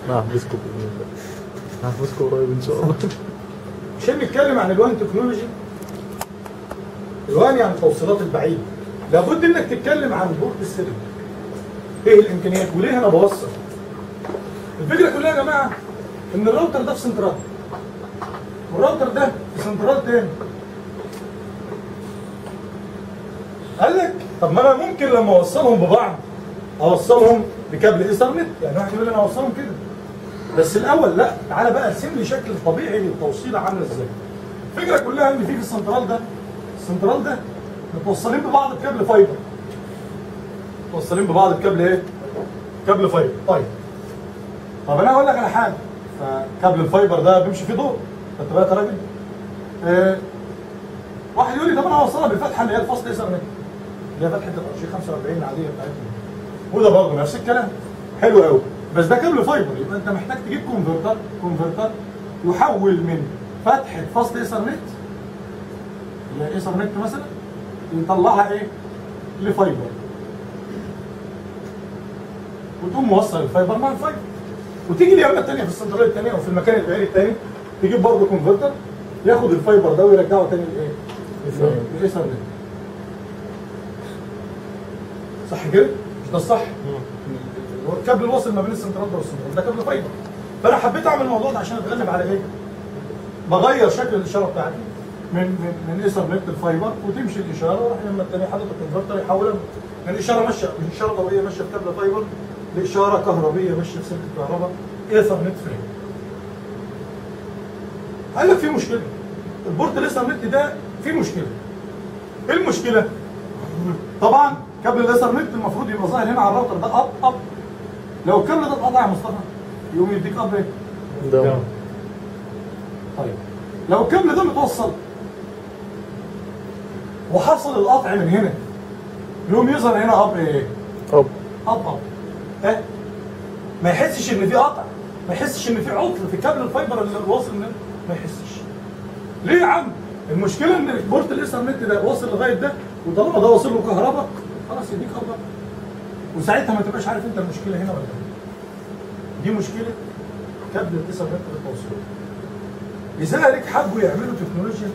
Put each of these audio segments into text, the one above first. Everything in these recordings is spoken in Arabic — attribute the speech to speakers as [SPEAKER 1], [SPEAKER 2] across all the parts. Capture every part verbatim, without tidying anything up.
[SPEAKER 1] هحبسكم باذن الله، هحبسكم قريب ان شاء الله.
[SPEAKER 2] عشان نتكلم عن الوان تكنولوجي، الوان يعني التوصيلات البعيده، لابد انك تتكلم عن بورد السيريال. ايه الامكانيات وليه انا بوصل؟ الفكره كلها يا جماعه ان الراوتر ده في سنترال، والراوتر ده في سنترال تاني. قال لك طب ما انا ممكن لما اوصلهم ببعض اوصلهم بكابل ايثرنت، يعني واحد يقول لي انا اوصلهم كده. بس الاول لا، تعالى بقى ارسم لي شكل طبيعي للتوصيله عامله ازاي. الفكره كلها ان في في السنترال ده، السنترال ده متوصلين ببعض بكابل فايبر. متوصلين ببعض بكابل ايه؟ كابل فايبر. طيب طب انا هقول لك على حاجه، فكابل الفايبر ده بيمشي فيه ضوء، خدت بالك يا راجل؟ آه واحد يقول لي طب انا هوصلها بالفتحه اللي هي الفاصل ايثرنت، اللي هي فتحه الار جي خمسة وأربعين العاديه بتاعتنا، وده برضه نفس الكلام. حلو قوي، بس ده كابل فايبر، يبقى انت محتاج تجيب كونفرتر، كونفرتر يحول من فتحه فاصل ايثرنت اللي هي ايثرنت مثلا يطلعها ايه؟ لفايبر، وتقوم موصل الفايبر مع الفايبر. وتيجي اليمه الثانيه في السنترال الثانيه او في المكان البعيد الثاني تجيب برضه كونفرتر ياخد الفايبر ده ويرجعه ثاني لايه؟ للايثرنت. صح كده؟ مش ده الصح؟ هو الكابل الواصل ما بين السنترال ده والسنترال ده كابل فايبر. فانا حبيت اعمل الموضوع ده عشان اتغلب على ايه؟ بغير شكل الاشاره بتاعتي من من من ايثرنت للفايبر، وتمشي الاشاره وراح لما الثاني حاطط الكونفرتر يحولها من الاشاره ماشيه من اشاره ضوئيه ماشيه في كابل فايبر لاشاره كهربيه ماشيه في سلك الكهرباء ايثرنت فريم. قال لك في مشكله، البورت الايثرنت ده في مشكله. ايه المشكله؟ طبعا كابل الايثرنت المفروض يبقى ظاهر هنا على الراوتر ده اب اب. لو الكابل ده اتقطع يا مصطفى يقوم يديك اب ايه؟
[SPEAKER 1] داون.
[SPEAKER 2] طيب لو الكابل ده متوصل وحصل القطع من هنا يقوم يظهر هنا اب ايه؟
[SPEAKER 1] اب
[SPEAKER 2] اب اب. ها؟ ما يحسش ان في قطع، ما يحسش ان في عطل في كابل الفايبر اللي واصل من هنا، ما يحسش. ليه يا عم؟ المشكله ان بورت الايثرنت ده واصل لغايه ده، وطالما ده واصل له كهرباء خلاص يديك اب. وساعتها ما تبقاش عارف انت المشكله هنا ولا هنا. دي مشكله كابل الايثرنت للتوصيل. لذلك حبوا يعملوا تكنولوجيا،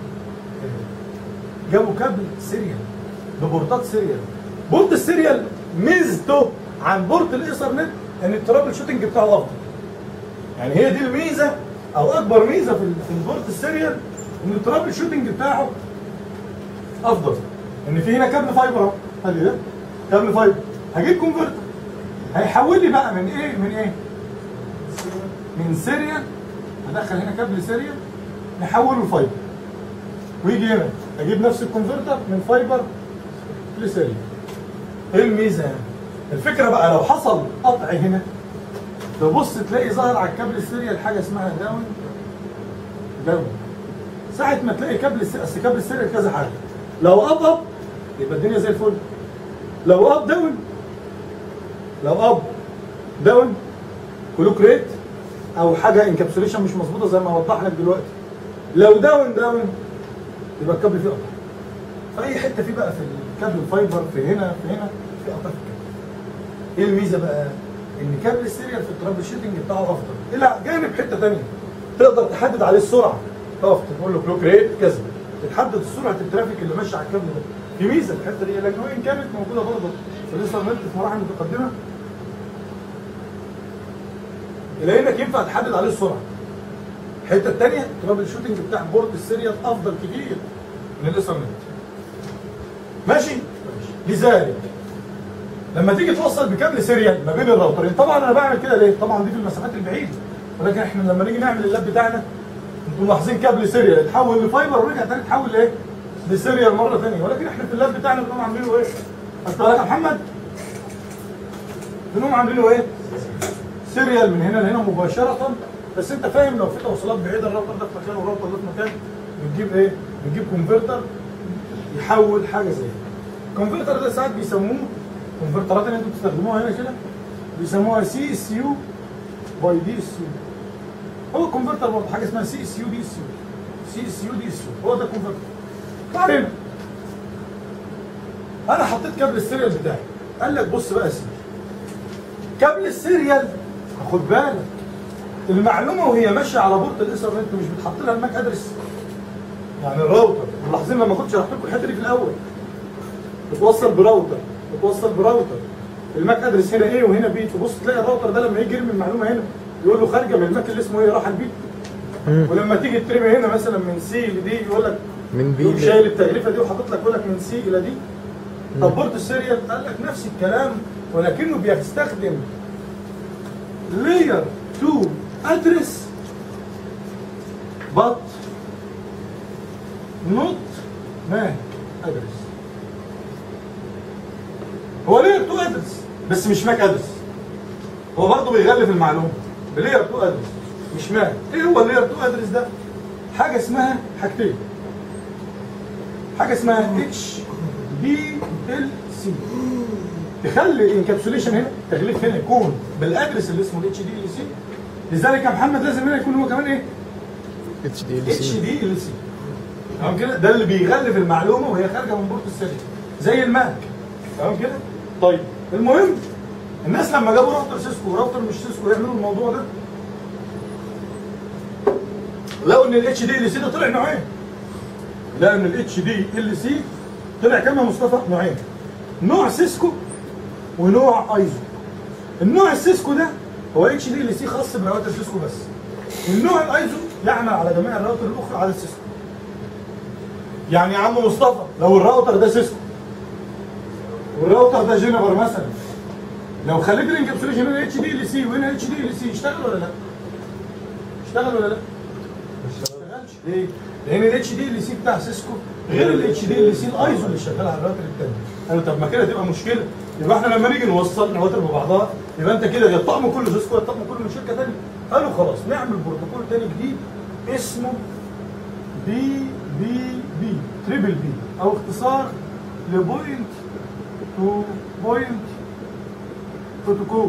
[SPEAKER 2] جابوا كابل سيريال ببورتات سيريال. بورت السيريال ميزته عن بورت الايثرنت ان الترابل شوتنج بتاعه افضل. يعني هي دي الميزه او اكبر ميزه في في البورت السيريال، ان الترابل شوتنج بتاعه افضل. ان في هنا كابل فايبر اهو، ادي ده كابل فايبر، هجيب كونفرتر هيحول لي بقى من ايه؟ من ايه؟ من سيريال، هدخل هنا كابل سيريال نحوله لفايبر، ويجي هنا اجيب نفس الكونفرتر من فايبر لسيريال. ايه الميزه يعني؟ الفكره بقى لو حصل قطع هنا تبص تلاقي ظاهر على الكابل السيريال حاجه اسمها داون داون. ساعه ما تلاقي كابل اصل كابل السيريال كذا حاجه، لو اب اب يبقى الدنيا زي الفل، لو اب داون لو اب داون كلوك ريت او حاجه انكابسوليشن مش مظبوطه زي ما هوضح لك دلوقتي، لو داون داون يبقى الكابل فيه قطع. في اي حته فيه بقى في الكابل الفايبر في هنا في هنا في قطع في الكابل. ايه الميزه بقى؟ ان كابل السيريال في الترابل شوتنج بتاعه افضل، الى جانب حته ثانيه تقدر تحدد عليه السرعه، تقف تقول له كلوك ريت كذا، تحدد سرعه الترافيك اللي ماشي على الكابل ده. في ميزه في الحته دي، لكن وان كانت موجوده برضه في الايثرنت في مراحل متقدمه، الا انك ينفع تحدد عليه السرعه. الحته الثانيه الترابل شوتنج بتاع بورد السيريال افضل كتير من الايثرنت. ماشي؟ لذلك لما تيجي توصل بكابل سيريال ما بين الراوترين، طبعا انا بعمل كده ليه؟ طبعا دي في المسافات البعيده، ولكن احنا لما نيجي نعمل اللاب بتاعنا انتوا ملاحظين كابل سيريال اتحول لفايبر ورجع تاني اتحول لايه؟ لسيريال مره ثانيه، ولكن احنا في اللاب بتاعنا بنقوم عاملينه ايه؟ خدت بالك يا محمد؟ بنقوم عاملينه ايه؟ سيريال من هنا لهنا مباشره. بس انت فاهم لو في توصيلات بعيده الراوتر ده في مكان والراوتر ده في مكان، بتجيب ايه؟ بتجيب كونفرتر يحول حاجه زي كده. الكونفرتر ده ساعات بيسموه الكونفرترات اللي انتوا بتستخدموها هنا كده بيسموها سي اس يو باي دي اس يو. هو الكونفرتر برضه حاجه اسمها سي اس يو دي اس يو، سي اس يو دي اس يو هو ده الكونفرتر. بعدين انا حطيت كابل السيريال بتاعي، قال لك بص بقى يا سيدي، كابل السيريال خد بالك المعلومه وهي ماشيه على بورت الايثرنت مش بتحط لها الماك ادرس. يعني الراوتر ملاحظين لما كنت شرحت لكم الحته دي في الاول بتوصل براوتر بتوصل براوتر الماك ادرس هنا ايه وهنا بي، تبص تلاقي الراوتر ده لما يجي يرمي المعلومه هنا يقول له خارجه من الماك اللي اسمه ايه راح البي. ولما تيجي ترمي هنا مثلا من سي لدي يقول لك
[SPEAKER 1] من بي
[SPEAKER 2] يقوم شايل التغليفه دي وحاطط لك يقول لك من سي الى دي. طب بورت السيريال قال لك نفس الكلام ولكنه بيستخدم layer two address but not MAC address. هو layer two address بس مش MAC address. هو برضه بيغلف المعلومه بلاير two address مش MAC. ايه هو اللاير two address ده؟ حاجه اسمها حاجتين. حاجه اسمها اتش دي ال سي تخلي الانكابسوليشن هنا التغليف هنا يكون بالادرس اللي اسمه الاتش دي ال سي. لذلك يا محمد لازم هنا يكون هو كمان ايه؟
[SPEAKER 1] اتش دي ال
[SPEAKER 2] اتش
[SPEAKER 1] سي.
[SPEAKER 2] دي ال سي. تمام كده؟ ده اللي بيغلف المعلومه وهي خارجه من بورت السيريال زي الماك. تمام كده؟ طيب المهم الناس لما جابوا راوتر سيسكو وراوتر مش سيسكو يعملوا الموضوع ده لقوا ان الاتش دي ال سي ده طلع نوعين. لقوا ان الاتش دي ال سي طلع كام يا مصطفى؟ نوعين. نوع سيسكو ونوع ايزو. النوع السيسكو ده هو اتش دي ال سي خاص براوتر سيسكو بس. النوع الايزو يعمل على جميع الراوتر الاخرى على السيسكو. يعني يا عم مصطفى لو الراوتر ده سيسكو والراوتر ده جينيفر مثلا لو خليت الانكابسوليشن هنا اتش دي ال سي وهنا اتش دي ال سي يشتغل ولا لا؟ يشتغل ولا لا؟ ما يشتغلش. ليه؟ لان الاتش دي ال سي بتاع سيسكو غير الاتش دي ال سي الايزو اللي شغال على الراوتر الثاني. قالوا طب ما كده تبقى مشكله، يبقى احنا لما نيجي نوصل الراوتر ببعضها يبقى انت كده يا الطقم كله سيسكو يا الطقم كله من شركه ثانيه. قالوا خلاص نعمل بروتوكول ثاني جديد اسمه بي بي بي تريبل بي او اختصار لبوينت تو بوينت بروتوكول.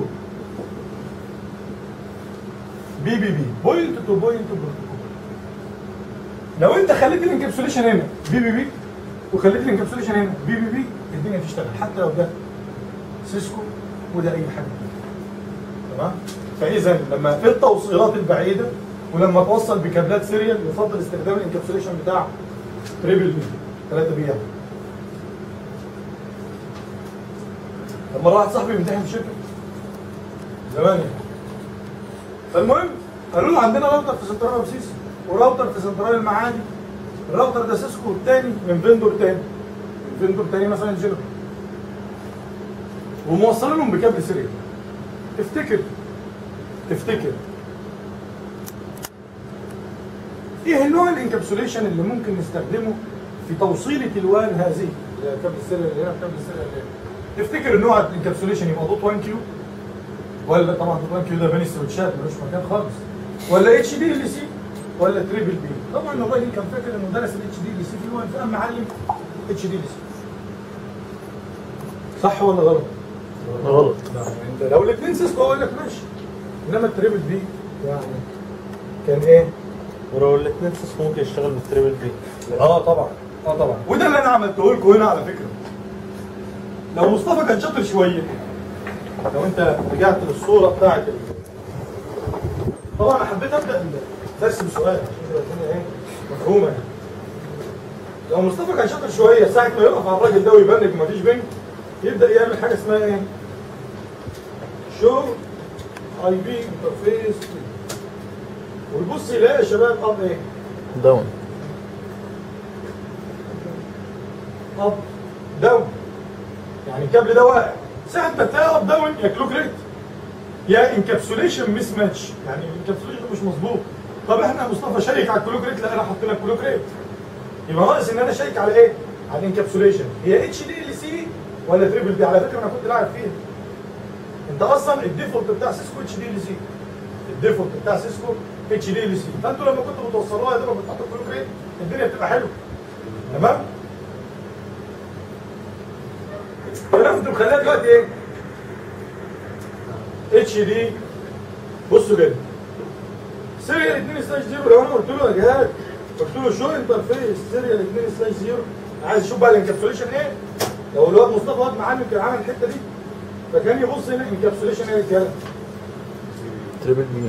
[SPEAKER 2] بي بي بي بوينت تو بوينت بروتوكول. لو انت خليت الانكابسوليشن هنا بي بي بي وخليت الانكابسوليشن هنا بي بي بي الدنيا تشتغل حتى لو ده سيسكو وده اي حاجه. تمام؟ فاذا لما في التوصيلات البعيده ولما توصل بكابلات سيريال يفضل استخدام الانكابسوليشن بتاع تريبل بي ثلاثة بي. لما واحد صاحبي بيمتحن في شركه زمان يعني. فالمهم قالوا له عندنا راوتر في سنترال رمسيس وراوتر في سنترال المعادي. الراوتر ده سيسكو والتاني من فيندور تاني. من فيندور تاني مثلا جينيفر. وموصلينهم بكابل سيريال. تفتكر تفتكر ايه نوع الانكابسوليشن اللي ممكن نستخدمه في توصيله الوان هذه؟ كابل السيريال هنا كابل السيريال هنا. تفتكر نوع الانكابسوليشن يبقى دوت واحد كيو ولا طبعا دوت واحد كيو ده بين السويتشات ملوش مكان خالص، ولا اتش دي ال سي ولا تريبل بي؟ طبعا الراجل كان فاكر انه درس الاتش دي ال سي في الوان فقام معلم اتش دي ال سي. صح ولا غلط؟
[SPEAKER 1] غلط.
[SPEAKER 2] انت لو الاثنين سيسكو اقول لك ماشي، انما التريبل بي يعني كان ايه؟
[SPEAKER 3] ولو الاثنين سيسكو ممكن يشتغل بالتريبل بي.
[SPEAKER 2] اه طبعا اه طبعا وده اللي انا عملته لكم هنا على فكره. لو مصطفى كان شاطر شويه لو انت رجعت للصوره بتاعت ال... طبعا انا حبيت ابدا الدرس بسؤال عشان تبقى الدنيا ايه مفهومه يعني. لو مصطفى كان شاطر شويه ساعه ما يقف على الراجل ده ويبنج ومفيش بنج يبدا يعمل حاجه اسمها ايه؟ شو اي بي انترفيس ويبص يلاقي يا شباب اب ايه؟
[SPEAKER 1] داون.
[SPEAKER 2] اب داون يعني الكابل ده واقع. ساعة ما تلاقي اب داون يا كلوك ريت يا انكابسوليشن مس ماتش، يعني الانكابسوليشن مش مظبوط. طب احنا يا مصطفى شيك على الكلوك ريت، لا انا حاطط لك كلوك ريت. يبقى ناقص ان انا اشيك على ايه؟ على الانكابسوليشن هي اتش دي ال سي ولا تريبل بي. على فكره انا كنت لاعب فيها. انت اصلا الديفولت بتاع سيسكو اتش دي ال سي. الديفولت بتاع سيسكو اتش دي ال سي، فانتوا لما كنتوا بتوصلوها يا دوبك بتحطوا الكلوك ريت الدنيا بتبقى حلوه. تمام؟ انا كنت مخليها دلوقتي ايه؟ اتش دي بصوا كده سيريال اتنين سلاش صفر. لو انا قلت له يا جهاد قلت له شو انترفيس سيريال اتنين سلاش صفر عايز اشوف بقى الانكابسوليشن ايه؟ لو الواد مصطفى واد معلم كان عامل الحته دي فكان يبص هنا انكابسوليشن ايه يا رجاله؟
[SPEAKER 1] تريبل بي.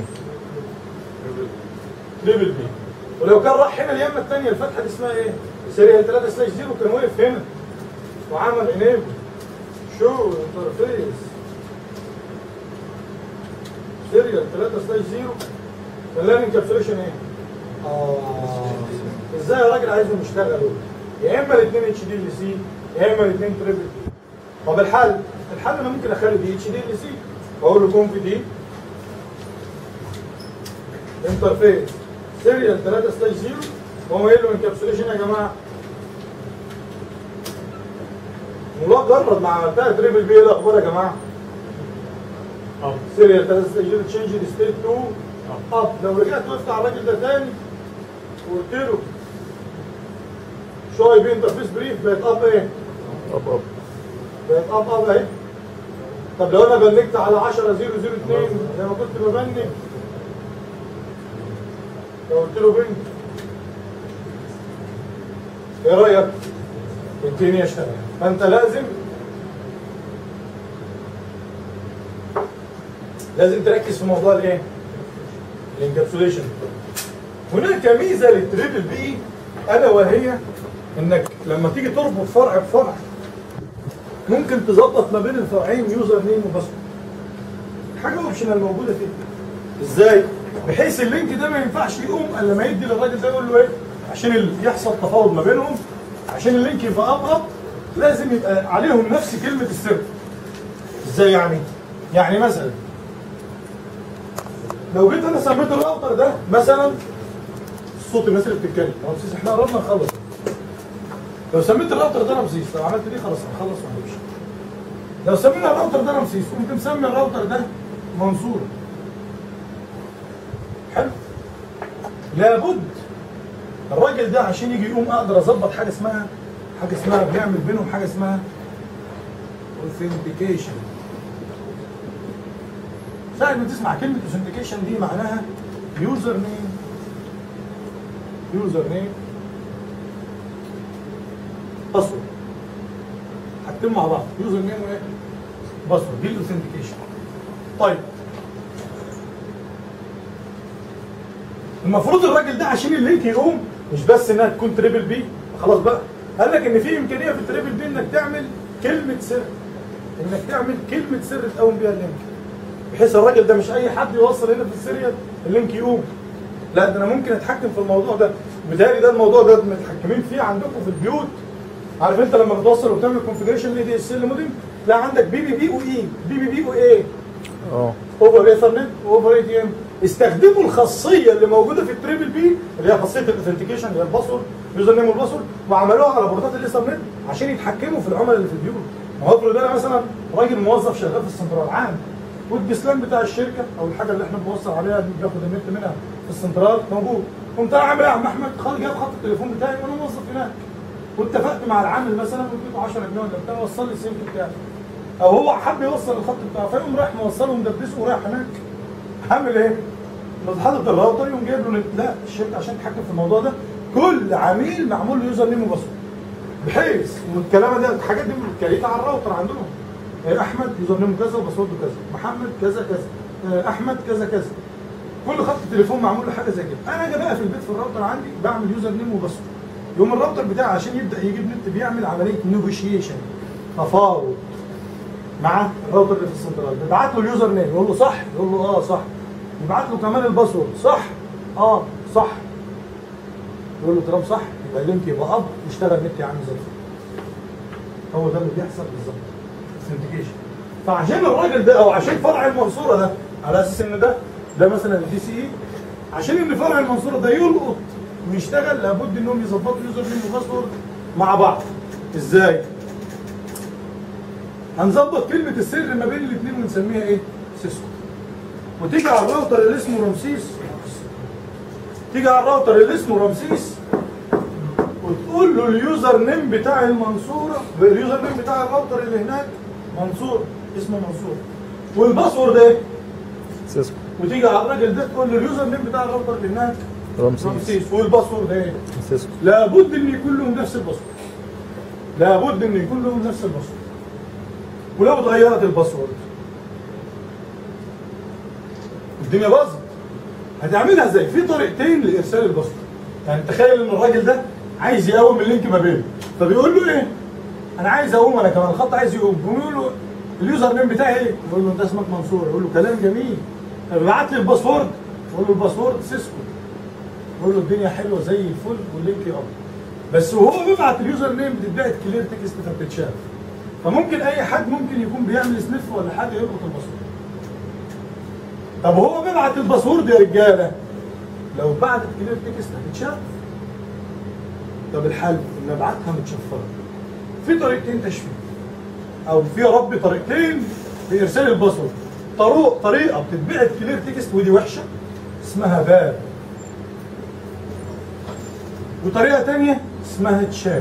[SPEAKER 2] تريبل بي. ولو كان راح هنا اليمه الثانيه الفتحه دي اسمها ايه؟ سيريال ثلاثة سلاش صفر كان واقف هنا وعمل انيبل شو انترفيس سيريال ثلاثة سلاش صفر كان لها انكابسوليشن ايه؟ اه ازاي يا راجل عايزهم يشتغلوا؟ يا اما الاثنين اتش دي ال سي يا اما الاثنين تريبل بي. طب الحل؟ الحل انا ممكن اخلي دي اتش دي ال سي واقول له كونف دي انترفيس سيريال ثلاثة سلاش صفر وهو قايل له انكابسوليشن يا جماعه. مجرد ما عملتها تريبل بي ايه الاخبار يا جماعه؟ اب سيريال ثلاثة سلاش صفر تشينج ستيت تو اب. لو رجعت وقفت على الراجل ده تاني وقلت له شو اي بي انترفيس بريف بقت اب ايه؟
[SPEAKER 1] اب اب
[SPEAKER 2] بقت اب اب اهي. طب لو انا بنكت على عشرة صفر صفر اتنين زي ما كنت ببنك لو قلت له بنك ايه رايك؟ الدنيا اشتغل. فانت لازم لازم تركز في موضوع الايه؟ الانكابسوليشن. هناك ميزه للتريبل بي الا وهي انك لما تيجي تربط فرع بفرع ممكن تظبط ما بين الفرعين يوزر نيم وباسورد. حاجه اوبشنال موجوده فيه. ازاي؟ بحيث اللينك ده ما ينفعش يقوم الا لما يدي للراجل ده يقول له ايه؟ عشان يحصل تفاوض ما بينهم عشان اللينك يبقى اب اب لازم يبقى عليهم نفس كلمه السر. ازاي يعني؟ يعني مثلا لو جيت انا سميت الراوتر ده مثلا الصوت الناس اللي بتتكلم رمسيس احنا قربنا نخلص. لو سميت الراوتر ده رمسيس لو عملت دي خلاص هنخلص وهنمشي. لو سمينا الراوتر ده رمسيس قمت مسمي الراوتر ده منصور. حلو؟ لابد الراجل ده عشان يجي يقوم اقدر اظبط حاجه اسمها حاجه اسمها بنعمل بينهم حاجه اسمها اوثنتيكيشن. ساعة ما تسمع كلمة اوثنتيكيشن دي معناها يوزر نيم يوزر نيم باسورد. حاجتين مع بعض يوزر نيم وايه؟ باسورد. دي الاوثنتيكيشن. طيب المفروض الراجل ده عشان اللينك يقوم مش بس انها تكون تريبل بي خلاص بقى قال لك ان في امكانيه في التريبل بي انك تعمل كلمه سر انك تعمل كلمه سر تقوم بيها اللينك بحيث الراجل ده مش اي حد يوصل هنا في السيريال اللينك يقوم. لا ده انا ممكن اتحكم في الموضوع ده. بالتالي ده الموضوع ده متحكمين فيه عندكم في البيوت. عارف انت لما بتوصل وبتعمل كونفجريشن لاي دي اس ال موديم تلاقي عندك بي بي بي واي بي بي بي وايه؟
[SPEAKER 1] اه
[SPEAKER 2] اوفر ايثرنت واوفر اي تي ام. استخدموا الخاصيه اللي موجوده في التريبل بي اللي هي خاصيه الاوثنتيكيشن اللي هي الباسورد يوزر نيم والباسورد وعملوها على بورتات الايثرنت عشان يتحكموا في العملاء اللي في البيوت. ما هو افرض انا مثلا راجل موظف شغال في السنترال عام والبسلان بتاع الشركه او الحاجه اللي احنا بنوصل عليها بناخد النت منها في السنترال موجود. قمت انا عامل ايه يا عم احمد؟ خالد جاب خط التليفون بتاعي وانا موظف هناك. واتفقت مع العامل مثلا واديته عشرة جنيه ولا بتاع وصل لي السلك بتاعي. او هو حب يوصل الخط بتاعه فيقوم رايح موصله ومدبسه ورايح هناك. هعمل ايه؟ حاطط الراوتر يقوم جايب له نت. لا الشركه عشان تتحكم في الموضوع ده كل عميل معمول له يوزر نيم وباسورد. بحيث والكلام ده الحاجات دي متكريته على الراوتر عندهم. احمد يوزر نيم كذا وباسورده كذا، محمد كذا كذا، احمد كذا كذا. كل خط تليفون معمول له حاجه زي كده. انا اجي بقى في البيت في الراوتر عندي بعمل يوزر نيم وباسورد. يوم الراوتر بتاعي عشان يبدا يجيب نت بيعمل عمليه نيجوشيشن تفاوض مع الراوتر اللي في السنترال. بيبعت له اليوزر نيم يقول له صح؟ يقول له اه صح. يبعت له كمان الباسورد صح؟ اه صح. يقول له طالما صح يبقى اللينك يبقى اب يشتغل نت يا عم زي الفل. هو ده اللي بيحصل بالظبط. اوثنتيكيشن. فعشان الراجل ده او عشان فرع المنصوره ده على اساس ان ده ده مثلا الدي سي اي عشان ان فرع المنصوره ده يلقط ويشتغل لابد انهم يظبطوا يوزر نيم وباسورد مع بعض. ازاي؟ هنظبط كلمه السر ما بين الاثنين ونسميها ايه؟ سيسكو. وتيجي على الراوتر اللي اسمه رمسيس تيجي على الراوتر اللي اسمه رمسيس وتقول له اليوزر نيم بتاع المنصوره اليوزر نيم بتاع الراوتر اللي هناك منصور اسمه منصور والباسورد ايه؟ سيسكو. وتيجي على الراجل ده تقول له اليوزر نيم بتاع الراوتر اللي هناك رمسيس, رمسيس. والباسورد ايه؟ سيسكو. لابد ان يكون لهم نفس الباسورد. لابد ان يكون لهم نفس الباسورد. ولو اتغيرت الباسورد الدنيا باظت. هتعملها ازاي؟ في طريقتين لارسال الباسورد. يعني تخيل ان الراجل ده عايز يقوم اللينك ما بينه، فبيقول له ايه؟ انا عايز اقوم انا كمان، الخط عايز يقوم، بيقول له اليوزر نيم بتاعي ايه؟ يقول له انت اسمك منصور، يقول له كلام جميل. طب ابعت لي الباسورد، يقول له الباسورد سيسكو. يقول له الدنيا حلوه زي الفل واللينك يقوم. بس وهو بيبعت اليوزر نيم بتتبعت كلير تكست فبتتشاف. فممكن اي حد ممكن يكون بيعمل سنيف ولا حاجه يلقط الباسورد. طب هو بيبعت الباسورد يا رجاله، لو بعتت كلير تكست هتتشاف. طب الحل ان ابعتها متشفره. في طريقتين تشفير، او في يا رب طريقتين لارسال الباسورد. طرق طريقه بتتبعت كلير تكست ودي وحشه اسمها باب، وطريقه ثانيه اسمها تشاب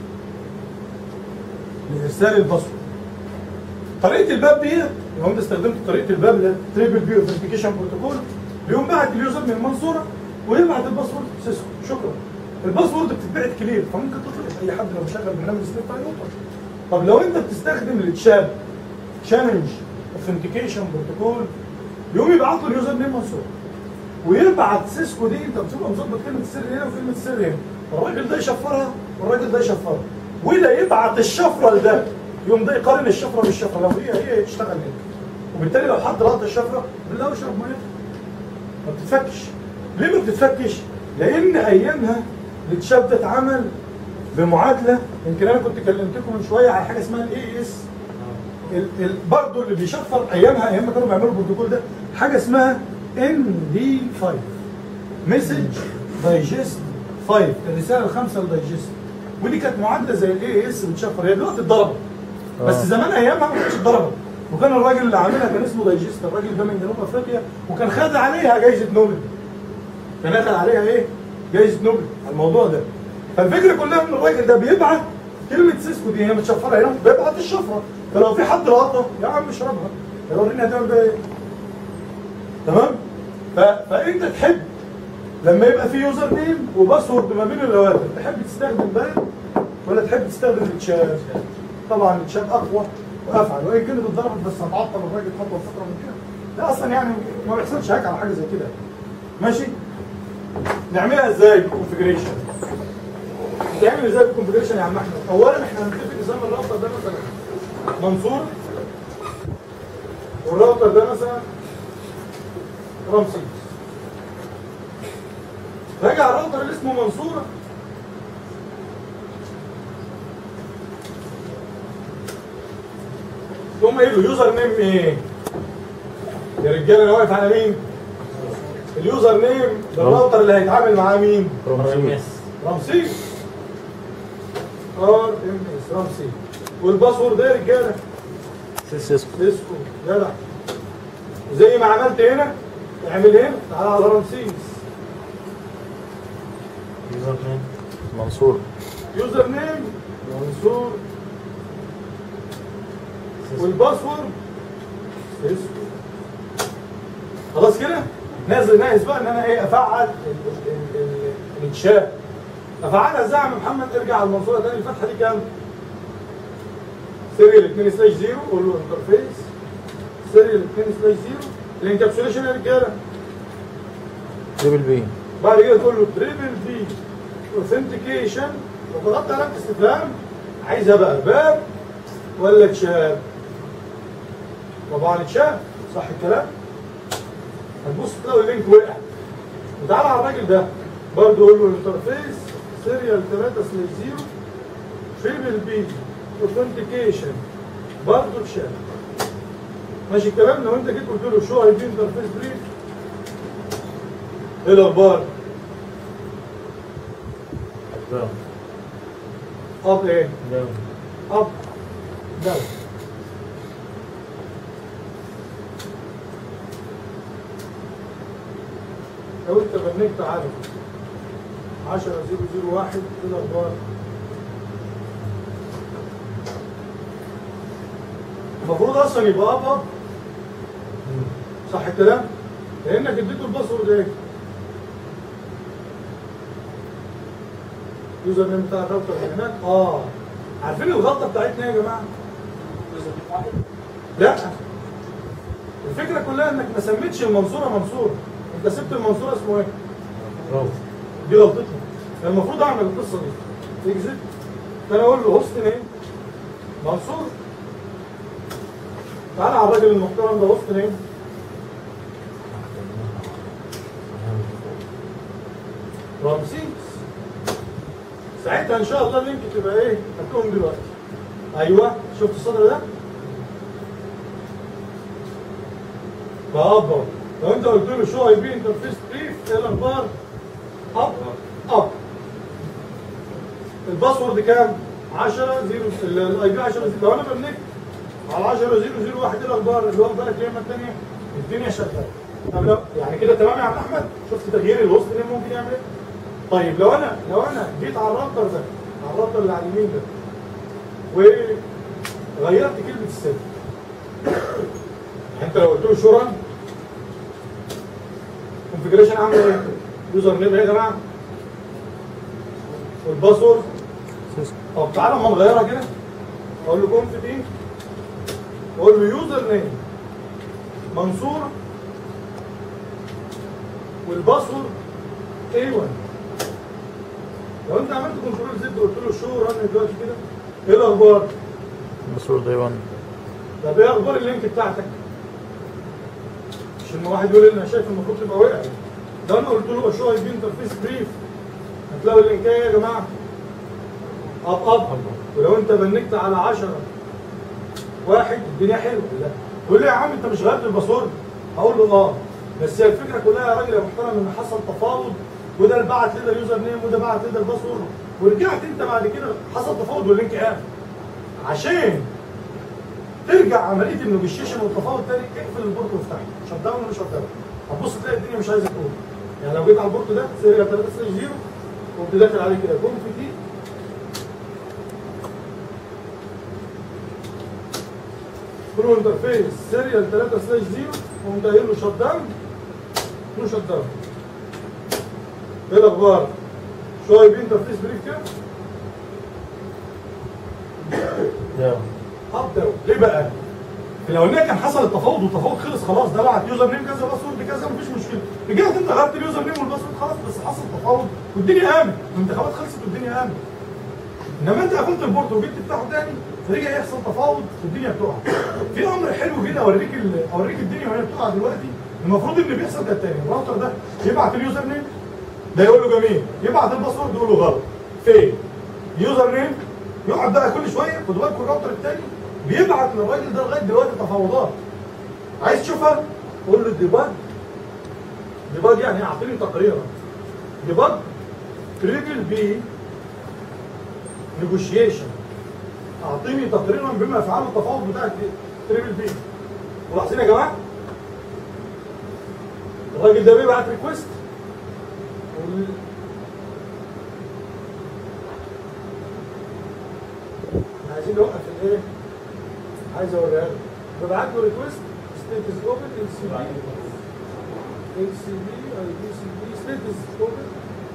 [SPEAKER 2] لارسال الباسورد. طريقه الباب دي لو انت استخدمت طريقه الباب اللي تريبل بي اوثنتيكيشن بروتوكول، بيقوم بعت اليوزر من المنصوره ويبعت الباسورد سيسكو. شكرا. الباسورد بتتبعت كلير، فممكن تطلق اي حد لو مشغل برنامج سنيف هيوصل. طب لو انت بتستخدم التشاب تشالنج اوثنتيكيشن بروتوكول، يقوم يبعت له اليوزر نيم منصور ويبعت سيسكو دي، انت بتبقى مظبط كلمه السر هنا وكلمه السر هنا، والراجل ده يشفرها والراجل ده يشفرها، وده يبعت الشفره لده، يقوم ده يقارن الشفره بالشفره، لو هي هي تشتغل هنا. وبالتالي لو حد لقط الشفره بالله يشرب ميتها. ما بتتفكش. ليه ما بتتفكش؟ لان ايامها التشاب ده اتعمل بمعادله، يمكن انا كنت كلمتكم من شويه على حاجه اسمها الاي اس. برضه اللي بيشفر ايامها، ايام ما كانوا بيعملوا البروتوكول ده، حاجه اسمها ام دي خمسة مسج دايجست خمسة، الرساله الخامسه الدايجست. ودي كانت معادله زي الاي اس بتشفر، هي دلوقتي اتضربت. بس زمان ايامها ما كانتش اتضربت، وكان الراجل اللي عاملها كان اسمه دايجست، الراجل ده من جنوب افريقيا، وكان خد عليها جائزه نوبل. كان اخذ عليها ايه؟ جائزه نوبل على الموضوع ده. فالفكره كلها ان الراجل ده بيبعت كلمه سيسكو دي هي متشفره هنا، بيبعت الشفره، فلو في حد لقطها يا عم اشربها، وريني هتعمل بيها ايه. تمام؟ ف... فانت تحب لما يبقى في يوزر نيم وباسورد ما بين اللواتر، تحب تستخدم باب ولا تحب تستخدم التشاب؟ طبعا التشاب اقوى وافعل، وان كانت اتضربت بس هتعطل الراجل خطوه فتره من كده. ده اصلا يعني ما بيحصلش هيك على حاجه زي كده. ماشي؟ نعملها ازاي بالكونفجريشن؟ تعمل ازاي بالكونفجريشن يا عم احمد؟ اولا احنا هنتفق نظام الراوتر ده مثلا منصور، والراوتر ده مثلا رمسيس. راجع الراوتر اللي اسمه منصور، تقوم قايل له يوزر نيم ايه؟ يا رجاله انا واقف على مين؟ اليوزر نيم للراوتر اللي هيتعامل معاه مين؟
[SPEAKER 3] رمسيس.
[SPEAKER 2] رمسيس. ار ام اس رمسيس. والباسورد ده يا رجاله
[SPEAKER 3] سيسكو.
[SPEAKER 2] سيسكو. جدع. وزي ما عملت هنا اعمل هنا، تعالى على رمسيس.
[SPEAKER 3] يوزر نيم
[SPEAKER 1] منصور.
[SPEAKER 2] يوزر نيم منصور. والباسورد سيسكو. خلاص كده؟ نازل ناقص بقى ان انا ايه افعل الانشاء. افعلها ازاي يا عم محمد؟ ارجع على المنصوره تاني، الفتحه دي كام؟ سيريال اتنين سلاش صفر، قول له انترفيس سيريال اتنين سلاش صفر. الانكابسوليشن يا رجاله
[SPEAKER 1] تريبل بي.
[SPEAKER 2] بعد كده تقول له تريبل بي اوثنتيكيشن، وضغطت علامه استفهام، عايزها بقى باب ولا تشاب؟ طبعا تشاب، صح الكلام؟ هتبص تلاقي اللينك وقع. وتعالى على الراجل ده برضه قول له الانترفيس سيريال تلاتة سلاش صفر تريبل بي اوثنتيكيشن برضه تشاب. ماشي الكلام؟ لو انت جيت قلت له شو اي بي انترفيس بريف، ايه الاخبار؟
[SPEAKER 3] داون.
[SPEAKER 2] اب ايه؟
[SPEAKER 3] داون.
[SPEAKER 2] اب داون. لو انت بنيت عدد عشرة صفر صفر واحد، ايه الاخبار؟ المفروض اصلا يبقى اب اب، صح الكلام؟ لانك اديته الباسورد ايه؟ يوزر نيم بتاع الراوتر هناك. اه عارفين الغلطه بتاعتنا ايه يا جماعه؟ لا الفكره كلها انك ما سميتش المنصوره منصوره، انت سبت المنصوره اسمه ايه؟
[SPEAKER 3] راوت.
[SPEAKER 2] دي غلطتي. المفروض اعمل القصه دي. اكزيت. فانا اقول له هوست نيم منصور. تعالى على الراجل المحترم ده هوست نيم رمسيس. ساعتها ان شاء الله اللينك تبقى ايه؟ هتقوم دلوقتي. ايوه شفت السطر ده؟ بابا لو انت قلت له شو اي بي انترفيس بريف ايه الاخبار؟ اب اب. الباسورد كام؟ عشرة صفر الاي بي عشرة صفر. لو انا بنكت على عشرة صفر صفر واحد ايه الاخبار؟ اللي هو بقى الكلمه الثانيه الدنيا شغاله. طب لو يعني كده تمام يا عم احمد؟ شفت تغيير الوسط ده ممكن يعمل ايه؟ طيب لو انا لو انا جيت على الراوتر ده على الراوتر اللي على اليمين ده وغيرت كلمه السر. انت لو قلت له شو رن كونفجريشن عامل ايه؟ يوزر نيم ايه يا جماعه؟ والباسورد. طب تعالى اما نغيرها كده اقول له كونف دي واقول له يوزر نيم منصور والباسورد ايه واحد. لو انت عملت كنترول زد وقلت له شو رن دلوقتي كده ايه الاخبار؟
[SPEAKER 3] باسورد اي واحد.
[SPEAKER 2] طب ايه اخبار اللينك بتاعتك؟ مش لما واحد يقول لي انا شايف المفروض تبقى وقع. ده انا قلت له شو اي بي انترفيس بريف هتلاقوا اللينك ايه يا جماعه؟ اب اب. ولو انت بنكت على عشرة واحد الدنيا حلوه. لا تقول لي يا عم انت مش غيرت الباسورد؟ هقول له اه بس هي الفكره كلها يا راجل يا محترم ان حصل تفاوض وده اللي بعت لي ده اليوزر نيم وده بعت لي ده الباسورد ورجعت انت بعد كده حصل تفاوض واللينك قام. عشان ترجع عمليه النيجوشيشن والتفاوض تاني اقفل البورت وافتحه. شت داون ولا مش شت داون؟ هتبص تلاقي الدنيا مش عايزه تقوم. يعني لو جيت على البورت ده سيريال ثلاثة صفر قمت داخل عليه كده كونف دي برو انترفيس سيريال ثلاثة صفر قمت قايل له شت داون نو شت داون. ايه الاخبار؟ شو اي بي انترفيس بريف كده؟
[SPEAKER 3] داون.
[SPEAKER 2] اب داون. ليه بقى؟ في الاولانيه كان حصل التفاوض والتفاوض خلص خلاص ده بعت يوزر نيم كذا باسورد كذا مفيش مشكله. رجعت انت غيرت اليوزر نيم والباسورد خلاص بس حصل تفاوض والدنيا قامت الانتخابات خلصت والدنيا قامت. انما انت قفلت البورت وجيت تفتحه تاني فرجع يحصل تفاوض والدنيا بتقع. في امر حلو كده اوريك اوريك الدنيا وهي بتقع دلوقتي. المفروض اللي بيحصل كالتاني الراوتر ده يبعت اليوزر نيم ده يقول له جميل يبعت الباسورد يقول له غلط فين؟ يوزر نيم يقعد بقى كل شويه خد بالكم الراوتر التاني بيبعت للراجل ده لغايه دلوقتي تفاوضات. عايز تشوفها؟ قول له ديباج. ديباج يعني اعطيني تقريرا. ديباج تريبل بي نيجوشيشن. اعطيني تقريرا بما يفعله التفاوض بتاع تريبل بي. ملاحظين يا جماعه؟ الراجل ده بيبعت ريكويست عايزين نوقف الايه؟ عايز اوريها لك. ببعت له ريكويست ستيتس اوبن ال سي بي ال سي بي اي بي سي بي ستيتس اوبن.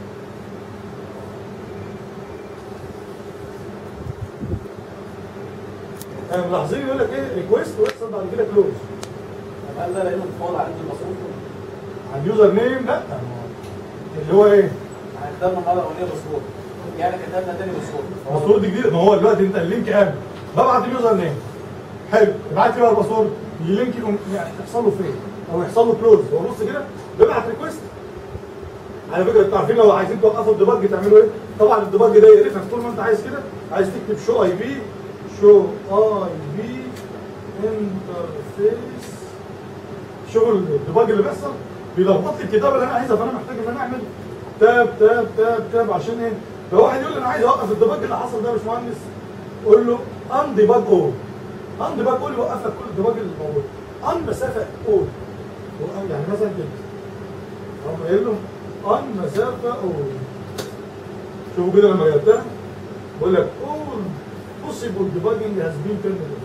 [SPEAKER 2] انا ملاحظين يقول لك ايه ريكويست ويحصل بعد كده كلوز.
[SPEAKER 4] طب هل ده لانه الفاضل عندي المصروف؟
[SPEAKER 2] على اليوزر نيم لا اللي هو ايه؟
[SPEAKER 4] احنا كتبنا المره الاولانيه باسورد يعني كتبنا تاني باسورد.
[SPEAKER 2] باسورد جديد ما هو دلوقتي انت اللينك قام ببعت اليوزر نيم حلو ابعت لي بقى الباسورد اللينك يقوم يعني يحصل له فين او يحصل له كلوز. هو بص كده ببعت ريكويست. على فكره انتوا عارفين لو عايزين توقفوا الديباج تعملوا ايه؟ طبعا الديباج ده يقرفك طول ما انت عايز كده. عايز تكتب شو اي بي شو اي بي انترفيس. شغل الديباج اللي بيحصل بيلخبط لي الكتابه اللي انا عايزها فانا محتاج ان انا اعمل تاب تاب تاب تاب عشان ايه؟ لو واحد يقول لي انا عايز اوقف الديباج اللي حصل ده يا باشمهندس قول له ان ديباج اول. ان ديباج اول يوقف لك كل الديباج اللي موجود. ان مسافه اول يعني مثلا كده اقوم قايل له ان مسافه اول. شوفوا كده لما جبتها بقول لك اول possible debugging has been terminated.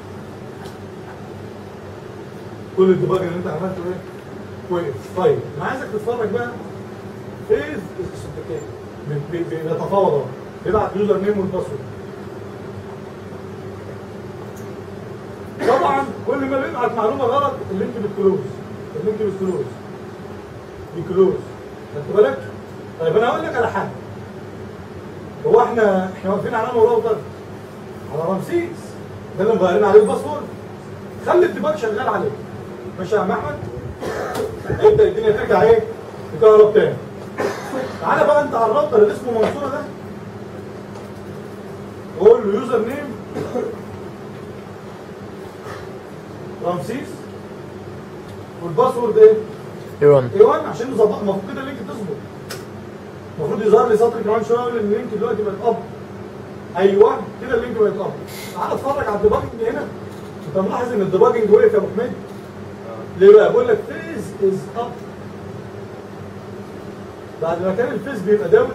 [SPEAKER 2] كل الديباج اللي انت عملته ايه؟ كويس. طيب انا عايزك تتفرج بقى فيز بيتفاوض اهو يبعت يوزر نيم والباسورد. طبعا كل كل ما بيبعت معلومه غلط اللينك بتكلوز، اللينك بتكلوز بيكلوز، خدت بالك؟ طيب انا هقول لك على حاجه. هو احنا احنا واقفين على انهي راوتر؟ على رمسيس، ده اللي مغيرين عليه الباسورد. خلي الديباج شغال عليه. ماشي يا عم احمد؟ انت الدنيا ترجع ايه؟ تكهرب تاني. تعالى بقى انت على الراوتر اللي اسمه منصوره ده. قول له يوزر نيم رمسيس والباسورد ايه؟
[SPEAKER 3] ايه واحد.
[SPEAKER 2] ايه واحد عشان نظبط. المفروض كده اللينك تظبط. المفروض يظهر لي سطر كمان شويه يقول ان اللينك دلوقتي بقت اب. ايوه كده اللينك بقت اب. تعالى اتفرج على الديباجنج هنا. انت ملاحظ ان الديباجنج وقف يا ابو حميد؟ ليه بقى؟ بقول لك فيز از اب. بعد ما كان الفيز بيبقى داون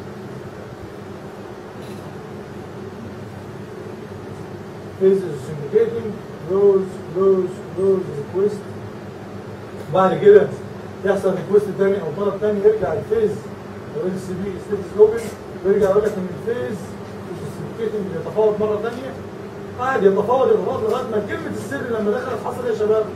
[SPEAKER 2] فيز از سيمبليكيتنج كلوز كلوز كلوز ريكويست. بعد كده يحصل ريكويست تاني او طلب تاني يرجع الفيز او ال سي بي ستيتس اوبن ويرجع يقول لك ان الفيز السيمبليكيتنج يتفاوض مره ثانيه. قاعد يتفاوض يتفاوض لغايه ما كلمه السر لما دخلت حصل ايه يا شباب؟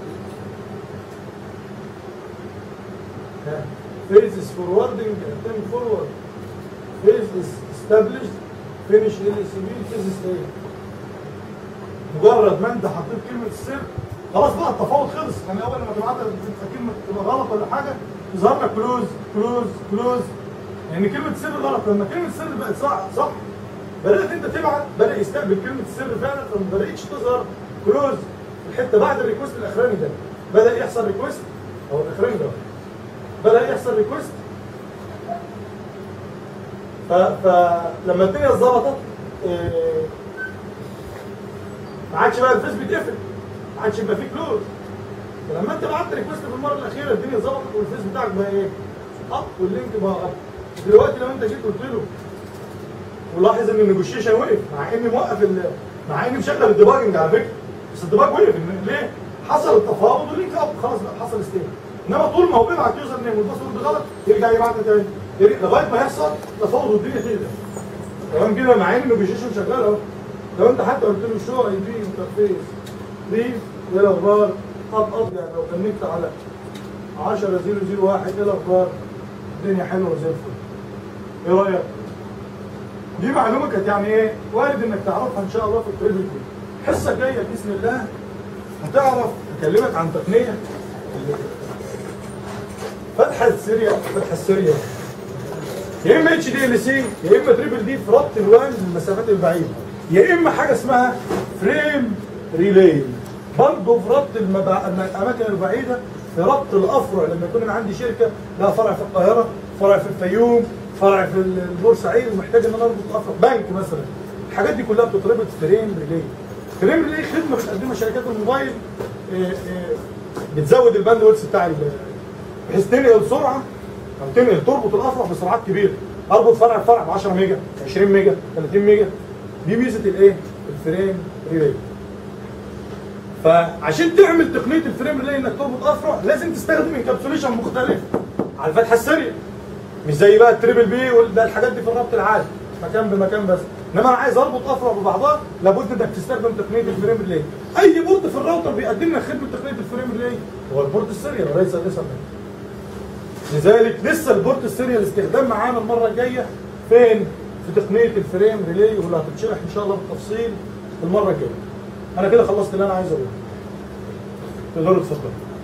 [SPEAKER 2] phase is forwarding and then forward. phase is established finish ال سي بي phase is ايه؟ مجرد ما انت حطيت كلمه السر خلاص بقى التفاوض خلص. يعني اول ما تبعت كلمه تبقى غلط ولا حاجه يظهر لك كلوز كلوز كلوز. يعني كلمه السر غلط. لما كلمه السر بقت صح صح بدات انت تبعت بدا يستقبل كلمه السر فعلا فما بداتش تظهر كلوز الحته بعد الريكوست الاخراني ده. بدا يحصل ريكوست او الاخراني ده بدا يحصل ريكوست. فلما الدنيا اتظبطت إيه ما عادش بقى الفيس بيتقفل، ما عادش يبقى فيه كلوز. فلما انت بعت ريكوست في المره الاخيره الدنيا اتظبطت والفيس بتاعك بقى ايه؟ اب واللينك بقى اب. دلوقتي لو انت جيت قلت له ولاحظ ان النيجوشيشن وقف مع اني موقف ال... مع اني مشغل الديباجنج على فكره بس الديباج وقف. ليه؟ حصل التفاوض واللينك اب خلاص بقى حصل ستيل. انما طول ما هو بيبعت يوزر نيم والباسورد غلط يرجع يبعت تاني لغايه ما يحصل تفاوض والدنيا تهدى. تمام كده مع ان النيجوشيشن شغال اهو. لو انت حتى قلت له شو اي بي انترفيس ليف ايه الاخبار؟ اب اب يعني لو كنكت على عشرة صفر صفر واحد ايه الاخبار؟ الدنيا حلوه زي الفل. ايه رايك؟ دي معلومه كانت يعني ايه؟ وارد انك تعرفها ان شاء الله في التريبل دي. الحصه الجايه باذن الله هتعرف اكلمك عن تقنيه فتحه السيريال فتحه السيريال يا اما اتش دي ال سي يا اما تريبل دي في ربط الوان للمسافات البعيده يا اما حاجه اسمها فريم ريلاي برضه في ربط المبع... الاماكن البعيده في ربط الافرع. لما يكون انا عندي شركه لها فرع في القاهره فرع في الفيوم فرع في البورسعيد ومحتاج ان انا اربط الافرع بنك مثلا الحاجات دي كلها بتتربط فريم ريلاي. فريم ريلاي خدمه بتقدمها شركات الموبايل إيه إيه بتزود الباند ويدث بتاع بحيث تنقل سرعه او تنقل تربط الافرع بسرعات كبيره. اربط فرع بفرع ب عشرة ميجا عشرين ميجا ثلاثين ميجا. دي ميزه الايه؟ الفريم ريلاي. فعشان تعمل تقنيه الفريم ريلاي انك تربط افرع لازم تستخدم انكابسوليشن مختلف على الفتحه السريع. مش زي بقى التريبل بي وده الحاجات دي في الربط العادي مكان بمكان بس. انما انا عايز اربط افرع ببعضها لابد انك تستخدم تقنيه الفريم ريلاي. اي بورت في الراوتر بيقدم لك خدمه تقنيه الفريم ريلاي هو البورت السيريال وليس الايثرنت. لذلك لسه البورت السيريال استخدام معانا المره الجايه فين؟ في تقنيه الفريم ريلاي واللي هتتشرح ان شاء الله بالتفصيل المره الجايه. انا كده خلصت اللي انا عايز اقوله. تقدروا تفضلوا.